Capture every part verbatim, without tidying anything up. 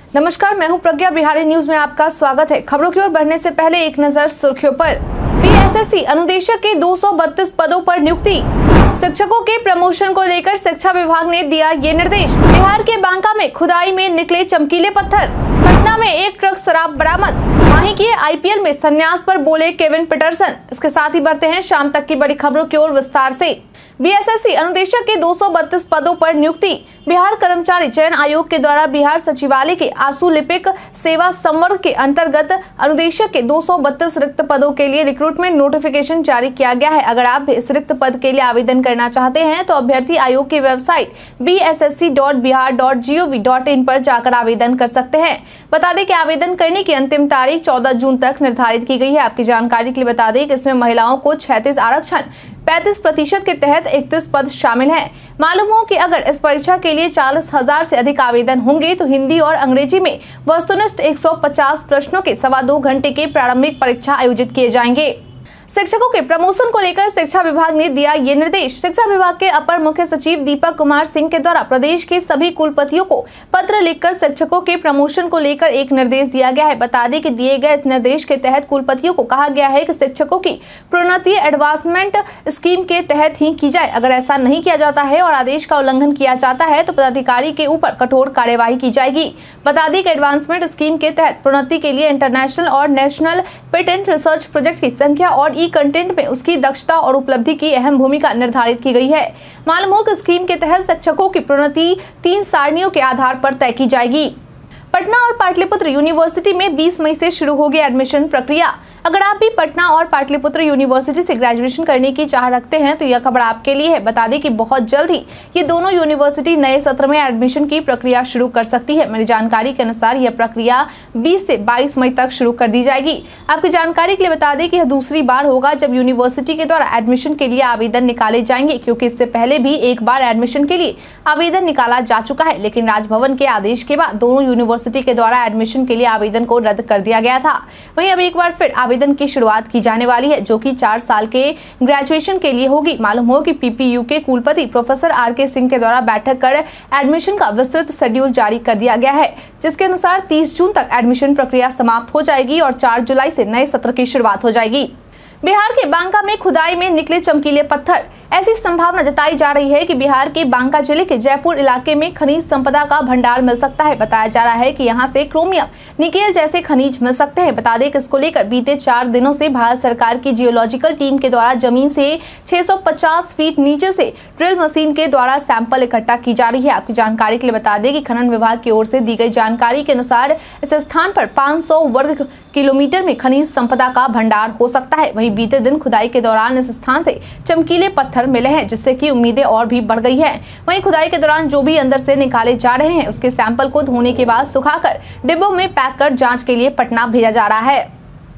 नमस्कार, मैं हूं प्रज्ञा। बिहारी न्यूज में आपका स्वागत है। खबरों की ओर बढ़ने से पहले एक नजर सुर्खियों पर। बीएसएससी अनुदेशक के दो सौ बत्तीस पदों पर नियुक्ति। शिक्षकों के प्रमोशन को लेकर शिक्षा विभाग ने दिया ये निर्देश। बिहार के बांका में खुदाई में निकले चमकीले पत्थर। पटना में एक ट्रक शराब बरामद। वहीं की आईपीएल में संन्यास पर बोले केविन पीटरसन। इसके साथ ही बढ़ते हैं शाम तक की बड़ी खबरों की ओर विस्तार से। बीएसएससी अनुदेशक के दो सौ बत्तीस पदों पर नियुक्ति। बिहार कर्मचारी चयन आयोग के द्वारा बिहार सचिवालय के आशु लिपिक सेवा संवर्ग के अंतर्गत अनुदेशक के दो सौ बत्तीस रिक्त पदों के लिए रिक्रूटमेंट नोटिफिकेशन जारी किया गया है। अगर आप इस रिक्त पद के लिए आवेदन करना चाहते हैं तो अभ्यर्थी आयोग की website B S S C dot Bihar dot G O V dot in पर जाकर आवेदन कर सकते हैं। बता दें कि आवेदन करने की अंतिम तारीख चौदह जून तक निर्धारित की गई है। आपकी जानकारी के लिए बता दें कि इसमें महिलाओं को छत्तीस आरक्षण पैंतीस प्रतिशत के तहत इकतीस पद शामिल हैं। मालूम हो कि अगर इस परीक्षा के लिए चालीस हजार से अधिक आवेदन होंगे तो हिंदी और अंग्रेजी में वस्तुनिष्ठ एक सौ पचास प्रश्नों के सवा दो घंटे के प्रारंभिक परीक्षा आयोजित किए जाएंगे। शिक्षकों के प्रमोशन को लेकर शिक्षा विभाग ने दिया ये निर्देश। शिक्षा विभाग के अपर मुख्य सचिव दीपक कुमार सिंह के द्वारा प्रदेश के सभी कुलपतियों को पत्र लिखकर शिक्षकों के प्रमोशन को लेकर एक निर्देश दिया गया है। बता दें कि दिए गए इस निर्देश के तहत कुलपतियों को कहा गया है कि शिक्षकों की प्रोन्नति एडवांसमेंट स्कीम के तहत ही की जाए। अगर ऐसा नहीं किया जाता है और आदेश का उल्लंघन किया जाता है तो पदाधिकारी के ऊपर कठोर कार्यवाही की जाएगी। बता दें कि एडवांसमेंट स्कीम के तहत प्रोन्नति के लिए इंटरनेशनल और नेशनल पेटेंट रिसर्च प्रोजेक्ट की संख्या और ई कंटेंट में उसकी दक्षता और उपलब्धि की अहम भूमिका निर्धारित की गई है। मालूम हो कि स्कीम के तहत शिक्षकों की प्रोन्नति तीन सारणियों के आधार पर तय की जाएगी। पटना और पाटलिपुत्र यूनिवर्सिटी में बीस मई से शुरू होगी एडमिशन प्रक्रिया। अगर आप भी पटना और पाटलिपुत्र यूनिवर्सिटी से ग्रेजुएशन करने की चाह रखते हैं तो यह खबर आपके लिए है। बता दें कि बहुत जल्द ही ये दोनों यूनिवर्सिटी नए सत्र में एडमिशन की प्रक्रिया शुरू कर सकती है। मेरी जानकारी के अनुसार यह प्रक्रिया बीस से बाईस मई तक शुरू कर दी जाएगी। आपकी जानकारी के लिए बता दें कि यह दूसरी बार होगा जब यूनिवर्सिटी के द्वारा एडमिशन के लिए आवेदन निकाले जाएंगे, क्योंकि इससे पहले भी एक बार एडमिशन के लिए आवेदन निकाला जा चुका है, लेकिन राजभवन के आदेश के बाद दोनों यूनिवर्सिटी के द्वारा एडमिशन के लिए आवेदन को रद्द कर दिया गया था। वहीं अब एक बार फिर आवेदन की शुरुआत की जाने वाली है, जो कि चार साल के ग्रेजुएशन के लिए होगी। मालूम हो कि पीपीयू के कुलपति प्रोफेसर आर के सिंह के द्वारा बैठक कर एडमिशन का विस्तृत शेड्यूल जारी कर दिया गया है, जिसके अनुसार तीस जून तक एडमिशन प्रक्रिया समाप्त हो जाएगी और चार जुलाई से नए सत्र की शुरुआत हो जाएगी। बिहार के बांका में खुदाई में निकले चमकीले पत्थर। ऐसी संभावना जताई जा रही है कि बिहार के बांका जिले के जयपुर इलाके में खनिज संपदा का भंडार मिल सकता है। बताया जा रहा है कि यहां से क्रोमियम, निकेल जैसे खनिज मिल सकते हैं। बता दें कि इसको लेकर बीते चार दिनों से भारत सरकार की जियोलॉजिकल टीम के द्वारा जमीन से छह सौ पचास फीट नीचे से ड्रिल मशीन के द्वारा सैंपल इकट्ठा की जा रही है। आपकी जानकारी के लिए बता दें कि खनन विभाग की ओर से दी गई जानकारी के अनुसार इस स्थान पर पाँच सौ वर्ग किलोमीटर में खनिज संपदा का भंडार हो सकता है। वहीं बीते दिन खुदाई के दौरान इस स्थान से चमकीले पत्थर मिले हैं, जिससे कि उम्मीदें और भी बढ़ गई हैं। वहीं खुदाई के दौरान जो भी अंदर से निकाले जा रहे हैं उसके सैंपल को धोने के बाद सुखाकर डिब्बों में पैक कर जांच के लिए पटना भेजा जा रहा है।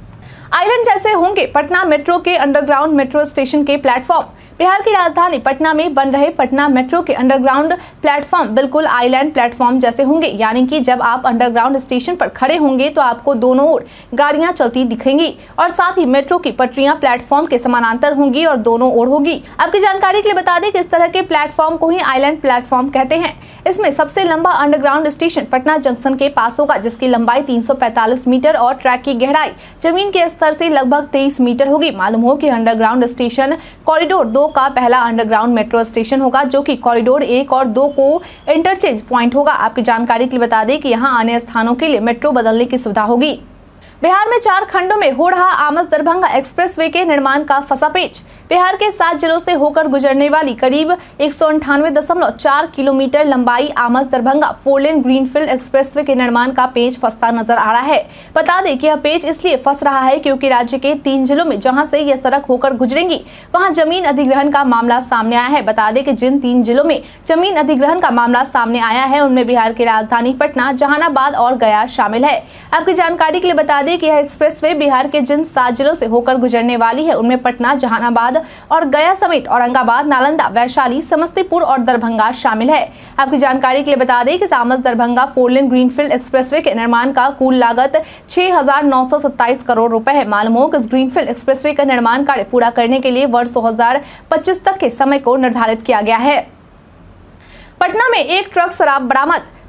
आइलैंड जैसे होंगे पटना मेट्रो के अंडरग्राउंड मेट्रो स्टेशन के प्लेटफॉर्म। बिहार की राजधानी पटना में बन रहे पटना मेट्रो के अंडरग्राउंड प्लेटफॉर्म बिल्कुल आइलैंड प्लेटफॉर्म जैसे होंगे, यानी कि जब आप अंडरग्राउंड स्टेशन पर खड़े होंगे तो आपको दोनों ओर गाड़ियां चलती दिखेंगी और साथ ही मेट्रो की पटरियां प्लेटफॉर्म के समानांतर होंगी और दोनों ओर होगी। आपकी जानकारी के लिए बता दें कि इस तरह के प्लेटफॉर्म को ही आइलैंड प्लेटफॉर्म कहते हैं। इसमें सबसे लंबा अंडरग्राउंड स्टेशन पटना जंक्शन के पास होगा, जिसकी लंबाई तीन सौ पैंतालीस मीटर और ट्रैक की गहराई जमीन के स्तर से लगभग तेईस मीटर होगी। मालूम हो कि अंडरग्राउंड स्टेशन कॉरिडोर दो का पहला अंडरग्राउंड मेट्रो स्टेशन होगा, जो कि कॉरिडोर एक और दो को इंटरचेंज पॉइंट होगा। आपकी जानकारी के लिए बता दें कि यहां अन्य स्थानों के लिए मेट्रो बदलने की सुविधा होगी। बिहार में चार खंडों में हो रहा आमस दरभंगा एक्सप्रेसवे के निर्माण का फंसा पेच। बिहार के सात जिलों से होकर गुजरने वाली करीब एक सौ अंठानवे दशमलव चार किलोमीटर लंबाई Amas Darbhanga four lane greenfield expressway के निर्माण का पेच फंसता नजर आ रहा है। बता दें कि यह पेच इसलिए फंस रहा है क्योंकि राज्य के तीन जिलों में जहां से यह सड़क होकर गुजरेंगी वहां जमीन अधिग्रहण का मामला सामने आया है। बता दें कि जिन तीन जिलों में जमीन अधिग्रहण का मामला सामने आया है उनमें बिहार की राजधानी पटना, जहानाबाद और गया शामिल है। आपकी जानकारी के लिए बता दें कि यह एक्सप्रेसवे बिहार के जिन सात जिलों से होकर गुजरने वाली है उनमें पटना, जहानाबाद और गया समेत औरंगाबाद, नालंदा, वैशाली, समस्तीपुर और दरभंगा शामिल है। आपकी जानकारी के लिए बता दें कि Amas Darbhanga four lane greenfield expressway के निर्माण का कुल लागत छह हजार नौ सौ सत्ताईस करोड़ रुपए है। मालूम हो कि इस ग्रीनफील्ड एक्सप्रेसवे का निर्माण कार्य पूरा करने के लिए वर्ष दो हजार पच्चीस तक के समय को निर्धारित किया गया है। पटना में एक ट्रक शराब बरामद।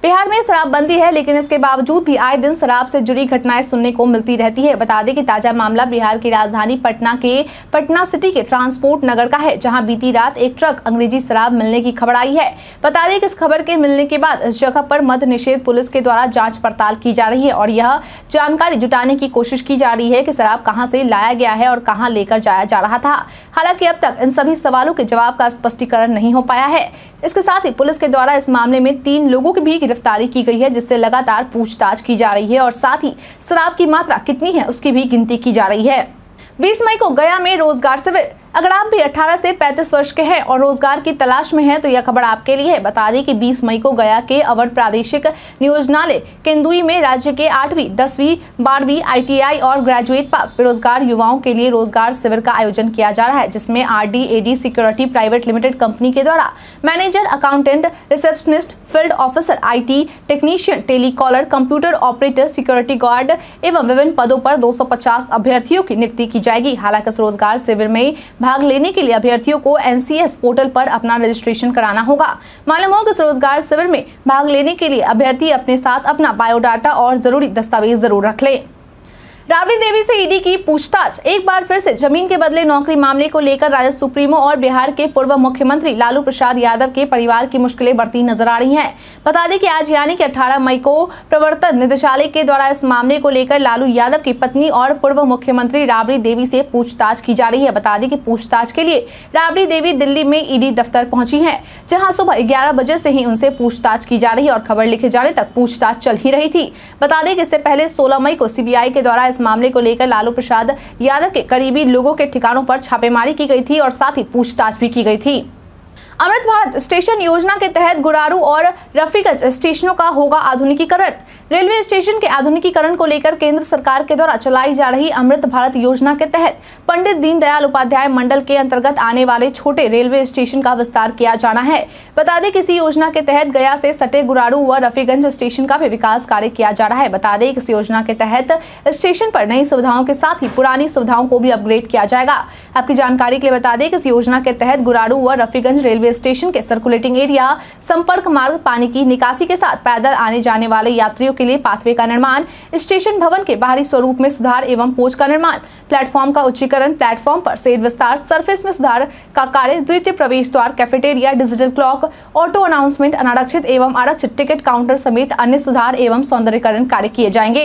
बिहार में शराबबंदी है, लेकिन इसके बावजूद भी आए दिन शराब से जुड़ी घटनाएं सुनने को मिलती रहती है। बता दें कि ताजा मामला बिहार की राजधानी पटना के पटना सिटी के ट्रांसपोर्ट नगर का है, जहां बीती रात एक ट्रक अंग्रेजी शराब मिलने की खबर आई है। बता दें कि इस खबर के मिलने के बाद इस जगह पर मद्य निषेध पुलिस के द्वारा जांच पड़ताल की जा रही है और यह जानकारी जुटाने की कोशिश की जा रही है कि शराब कहां से लाया गया है और कहां लेकर जाया जा रहा था। हालांकि अब तक इन सभी सवालों के जवाब का स्पष्टीकरण नहीं हो पाया है। इसके साथ ही पुलिस के द्वारा इस मामले में तीन लोगों की भी गिरफ्तारी की गई है, जिससे लगातार पूछताछ की जा रही है और साथ ही शराब की मात्रा कितनी है उसकी भी गिनती की जा रही है। बीस मई को गया में रोजगार शिविर। अगर आप भी अठारह से पैंतीस वर्ष के हैं और रोजगार की तलाश में हैं तो यह खबर आपके लिए है। बता दें कि बीस मई को गया के अवध प्रादेशिक नियोजनालय केंदुई में राज्य के आठवीं, दसवीं, बारहवीं, आई टी आई और ग्रेजुएट पास बेरोजगार युवाओं के लिए रोजगार शिविर का आयोजन किया जा रहा है, जिसमें R D A D security private limited company के द्वारा manager, accountant, receptionist, field officer, I T technician, telecaller, computer operator, security guard एवं विभिन्न पदों पर दो सौ पचास अभ्यर्थियों की नियुक्ति की जाएगी। हालांकि इस रोजगार शिविर में भाग लेने के लिए अभ्यर्थियों को एन सी एस पोर्टल पर अपना रजिस्ट्रेशन कराना होगा। मालूम हो कि इस रोजगार शिविर में भाग लेने के लिए अभ्यर्थी अपने साथ अपना बायोडाटा और जरूरी दस्तावेज जरूर रख ले। राबड़ी देवी से ईडी की पूछताछ। एक बार फिर से जमीन के बदले नौकरी मामले को लेकर राजद सुप्रीमो और बिहार के पूर्व मुख्यमंत्री लालू प्रसाद यादव के परिवार की मुश्किलें बढ़ती नजर आ रही हैं। बता दें कि आज यानी कि अठारह मई को प्रवर्तन निदेशालय के द्वारा इस मामले को लेकर लालू यादव की पत्नी और पूर्व मुख्यमंत्री राबड़ी देवी से पूछताछ की जा रही है। बता दें कि पूछताछ के लिए राबड़ी देवी दिल्ली में ईडी दफ्तर पहुंची है, जहां सुबह ग्यारह बजे से ही उनसे पूछताछ की जा रही है और खबर लिखे जाने तक पूछताछ चल ही रही थी। बता दें कि इससे पहले सोलह मई को सी बी आई के द्वारा इस मामले को लेकर लालू प्रसाद यादव के करीबी लोगों के ठिकानों पर छापेमारी की गई थी और साथ ही पूछताछ भी की गई थी। अमृत भारत स्टेशन योजना के तहत गुरारू और रफीगंज स्टेशनों का होगा आधुनिकीकरण। रेलवे स्टेशन के आधुनिकीकरण को लेकर केंद्र सरकार के द्वारा चलाई जा रही अमृत भारत योजना के तहत पंडित दीनदयाल उपाध्याय मंडल के अंतर्गत आने वाले छोटे रेलवे स्टेशन का विस्तार किया जाना है। बता दें कि इस योजना के तहत गया से सटे गुरारू व रफीगंज स्टेशन का भी विकास कार्य किया जा रहा है। बता दें कि इस योजना के तहत स्टेशन पर नई सुविधाओं के साथ ही पुरानी सुविधाओं को भी अपग्रेड किया जाएगा। आपकी जानकारी के लिए बता दें कि इस योजना के तहत गुरारू व रफीगंज रेलवे स्टेशन के सर्कुलेटिंग एरिया, संपर्क मार्ग, पानी की निकासी के साथ पैदल आने जाने वाले यात्रियों के लिए पाथवे का निर्माण, स्टेशन भवन के बाहरी स्वरूप में सुधार एवं पोच का निर्माण, प्लेटफॉर्म का उच्चीकरण, प्लेटफॉर्म पर शेड विस्तार, सरफेस में सुधार का कार्य, द्वितीय प्रवेश द्वार, cafeteria, digital clock, auto announcement, अनारक्षित एवं आरक्षित टिकट काउंटर समेत अन्य सुधार एवं सौंदर्यीकरण कार्य किए जाएंगे।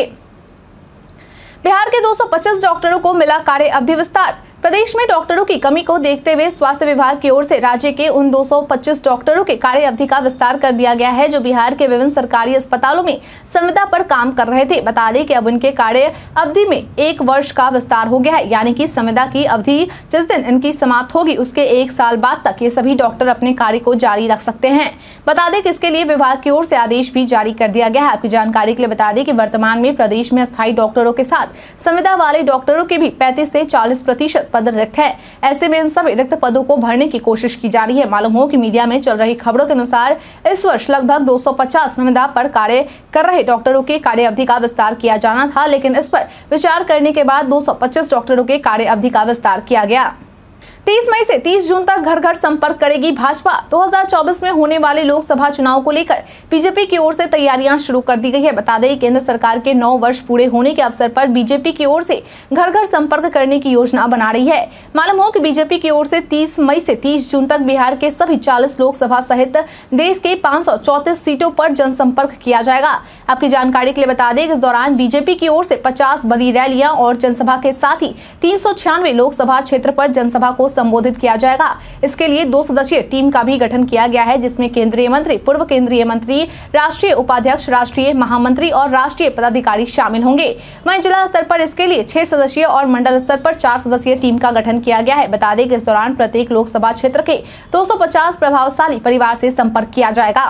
बिहार के दो सौ पचास डॉक्टरों को मिला कार्य अवधि विस्तार। प्रदेश में डॉक्टरों की कमी को देखते हुए स्वास्थ्य विभाग की ओर से राज्य के उन दो सौ पच्चीस डॉक्टरों के कार्य अवधि का विस्तार कर दिया गया है, जो बिहार के विभिन्न सरकारी अस्पतालों में संविदा पर काम कर रहे थे। बता दें कि अब उनके कार्य अवधि में एक वर्ष का विस्तार हो गया है, यानी कि संविदा की अवधि जिस दिन इनकी समाप्त होगी उसके एक साल बाद तक ये सभी डॉक्टर अपने कार्य को जारी रख सकते हैं। बता दें कि इसके लिए विभाग की ओर से आदेश भी जारी कर दिया गया है। आपकी जानकारी के लिए बता दें कि वर्तमान में प्रदेश में अस्थायी डॉक्टरों के साथ संविदा वाले डॉक्टरों के भी पैंतीस से चालीस प्रतिशत पद रिक्त है। ऐसे में इन सभी रिक्त पदों को भरने की कोशिश की जा रही है। मालूम हो कि मीडिया में चल रही खबरों के अनुसार इस वर्ष लगभग दो सौ पचास संविदा पर कार्य कर रहे डॉक्टरों की कार्य अवधि का विस्तार किया जाना था, लेकिन इस पर विचार करने के बाद दो सौ पच्चीस डॉक्टरों के कार्य अवधि का विस्तार किया गया। तीस मई से तीस जून तक घर घर संपर्क करेगी भाजपा। दो हज़ार चौबीस में होने वाले लोकसभा चुनाव को लेकर बीजेपी की ओर से तैयारियां शुरू कर दी गई है। बता दें केंद्र सरकार के नौ वर्ष पूरे होने के अवसर पर बीजेपी की ओर से घर घर संपर्क करने की योजना बना रही है। मालूम हो कि बीजेपी की ओर से तीस मई से तीस जून तक बिहार के सभी चालीस लोकसभा सहित देश के पाँच सौ चौंतीस सीटों पर जनसंपर्क किया जाएगा। आपकी जानकारी के लिए बता दें इस दौरान बीजेपी की ओर से पचास बड़ी रैलियां और जनसभा के साथ ही तीन सौ छियानवे लोकसभा क्षेत्र पर जनसभा को संबोधित किया जाएगा। इसके लिए दो सदस्यीय टीम का भी गठन किया गया है, जिसमें केंद्रीय मंत्री, पूर्व केंद्रीय मंत्री, राष्ट्रीय उपाध्यक्ष, राष्ट्रीय महामंत्री और राष्ट्रीय पदाधिकारी शामिल होंगे। वहीं जिला स्तर पर इसके लिए छह सदस्यीय और मंडल स्तर पर चार सदस्यीय टीम का गठन किया गया है। बता दें कि इस दौरान प्रत्येक लोकसभा क्षेत्र के दो सौ पचास प्रभावशाली परिवार से संपर्क किया जाएगा।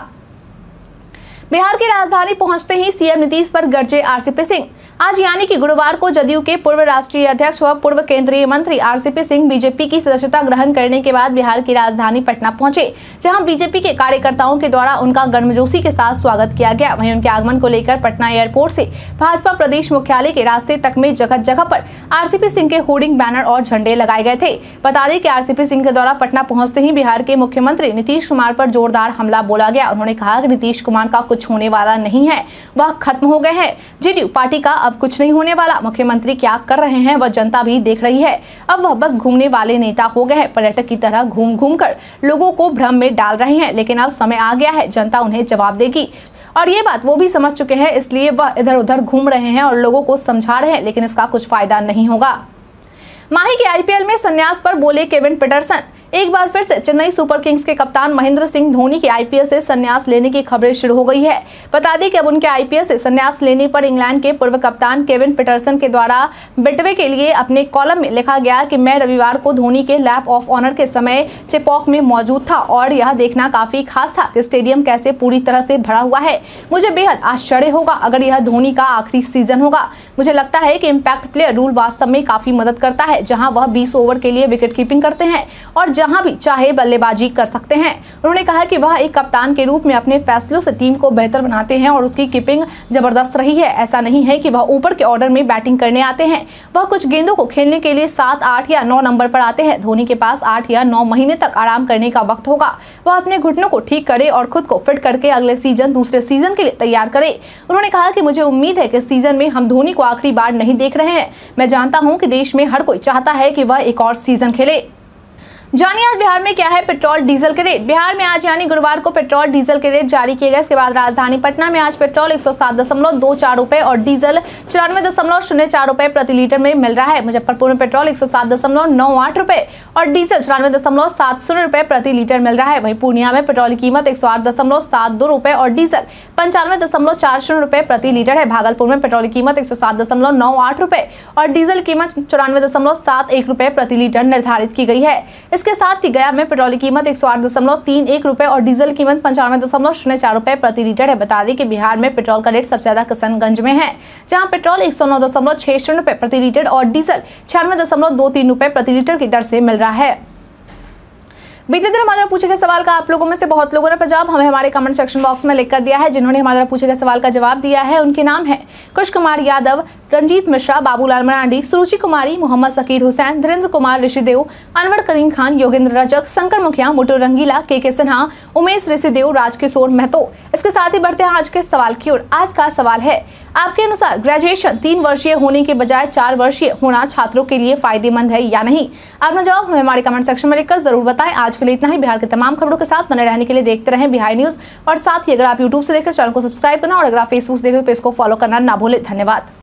बिहार की राजधानी पहुंचते ही सीएम नीतीश पर गरजे आरसीपी सिंह। आज यानी कि गुरुवार को जदयू के पूर्व राष्ट्रीय अध्यक्ष व पूर्व केंद्रीय मंत्री आरसीपी सिंह बीजेपी की सदस्यता ग्रहण करने के बाद बिहार की राजधानी पटना पहुंचे, जहां बीजेपी के कार्यकर्ताओं के द्वारा उनका गर्मजोशी के साथ स्वागत किया गया। वहीं उनके आगमन को लेकर पटना एयरपोर्ट से भाजपा प्रदेश मुख्यालय के रास्ते तक में जगह जगह पर आरसीपी सिंह के होर्डिंग, बैनर और झंडे लगाए गए थे। बता दें कि आरसीपी सिंह के द्वारा पटना पहुंचते ही बिहार के मुख्यमंत्री नीतीश कुमार पर जोरदार हमला बोला गया। उन्होंने कहा कि नीतीश कुमार का कुछ कुछ होने वाला नहीं है, वह खत्म हो गए हैं। जेडीयू पार्टी का अब कुछ नहीं होने वाला। मुख्यमंत्री क्या कर रहे हैं वह जनता भी देख रही है। अब वह बस घूमने वाले नेता हो गए हैं, पर्यटक की तरह घूम घूम कर लोगों को भ्रम में डाल रहे हैं। लेकिन अब समय आ गया है, जनता उन्हें जवाब देगी और ये बात वो भी समझ चुके हैं, इसलिए वह इधर उधर घूम रहे हैं और लोगों को समझा रहे हैं, लेकिन इसका कुछ फायदा नहीं होगा। माही के आईपीएल में संन्यास पर बोले केविन पीटरसन। एक बार फिर से चेन्नई सुपर किंग्स के कप्तान महेंद्र सिंह धोनी के आईपीएल से संन्यास लेने की खबरें शुरू हो गई है। बता दें कि अब उनके आईपीएल से संन्यास लेने पर इंग्लैंड के पूर्व कप्तान केविन पीटरसन के द्वारा बिटवे के लिए अपने कॉलम में लिखा गया कि मैं रविवार को धोनी के लैप ऑफ ऑनर के समय चेपॉक में मौजूद था और यह देखना काफी खास था कि स्टेडियम कैसे पूरी तरह से भरा हुआ है। मुझे बेहद आश्चर्य होगा अगर यह धोनी का आखिरी सीजन होगा। मुझे लगता है कि इम्पैक्ट प्लेयर रूल वास्तव में काफी मदद करता है, जहां वह बीस ओवर के लिए विकेट कीपिंग करते हैं और जहां भी चाहे बल्लेबाजी कर सकते हैं। उन्होंने कहा कि वह एक कप्तान के रूप में अपने फैसलों से टीम को बेहतर बनाते हैं और उसकी कीपिंग जबरदस्त रही है। ऐसा नहीं है कि वह ऊपर के ऑर्डर में बैटिंग करने आते हैं, वह कुछ गेंदों को खेलने के लिए सात आठ या नौ नंबर पर आते हैं। धोनी के पास आठ या नौ महीने तक आराम करने का वक्त होगा। वह अपने घुटनों को ठीक करे और खुद को फिट करके अगले सीजन दूसरे सीजन के लिए तैयार करे। उन्होंने कहा कि मुझे उम्मीद है कि सीजन में हम धोनी को आखिरी बार नहीं देख रहे हैं। मैं जानता हूं कि देश में हर कोई चाहता है कि वह एक और सीजन खेले। जानिए आज बिहार में क्या है पेट्रोल डीजल के रेट। बिहार में आज यानी गुरुवार को पेट्रोल डीजल के रेट जारी किए गए। इसके बाद राजधानी पटना में आज पेट्रोल एक सौ सात दशमलव दो चार रुपए और डीजल चौरानवे दशमलव शून्य चार रुपए प्रति लीटर में मिल रहा है। मुजफ्फरपुर में पेट्रोल एक सौ सात दशमलव नौ आठ रुपए और डीजल चौरानवे दशमलव सात शून्य रुपए प्रति लीटर मिल रहा है। वहीं पूर्णिया में पेट्रोल की कीमत एक सौ आठ दशमलव सात दो रुपए और डीजल पंचानवे दशमलव चार शून्य रुपए प्रति लीटर है। भागलपुर में पेट्रोल की कीमत एक सौ सात दशमलव नौ आठ रुपए और डीजल कीमत चौरानवे दशमलव सात एक रुपए प्रति लीटर निर्धारित की गई है। इसके साथ ही गया में पेट्रोल की कीमत एक सौ आठ दशमलव तीन एक रुपए और डीजल कीमत पंचानवे दशमलव शून्य चार रुपए प्रति लीटर है। बता दें कि बिहार में पेट्रोल का रेट सबसे ज्यादा किशनगंज में है, जहां पेट्रोल एक सौ नौ दशमलव छह शून्य रुपए प्रति लीटर और डीजल छियानवे दशमलव दो तीन रुपए प्रति लीटर की दर से मिल रहा है। बीते दिन हमारे पूछे गए सवाल का आप लोगों में से बहुत लोगों ने जवाब हमें हमारे कमेंट सेक्शन बॉक्स में लिख कर दिया है। जिन्होंने हमारे पूछे गए सवाल का जवाब दिया है उनके नाम है कुश कुमार यादव, रंजीत मिश्रा, बाबूलाल मरांडी, सुरुचि कुमारी, मोहम्मद सकीर हुसैन, धीरेन्द्र कुमार, ऋषिदेव, अनवर करीम खान, योगेंद्र रजक, शंकर मुखिया, मुटू रंगीला, के के सिन्हा, उमेश ऋषिदेव, राजकिशोर महतो। इसके साथ ही बढ़ते हैं आज के सवाल की ओर। आज का सवाल है, आपके अनुसार ग्रेजुएशन तीन वर्षीय होने के बजाय चार वर्षीय होना छात्रों के लिए फायदेमंद है या नहीं? अपना जवाब हमें हमारे कमेंट सेक्शन में लिखकर जरूर बताएं। आज के लिए इतना ही। बिहार के तमाम खबरों के साथ बने रहने के लिए देखते रहें बिहार न्यूज और साथ ही अगर आप यूट्यूब से देखकर चैनल को सब्सक्राइब करना और अगर आप फेसबुक से देखते तो पेज को फॉलो करना ना भूलें। धन्यवाद।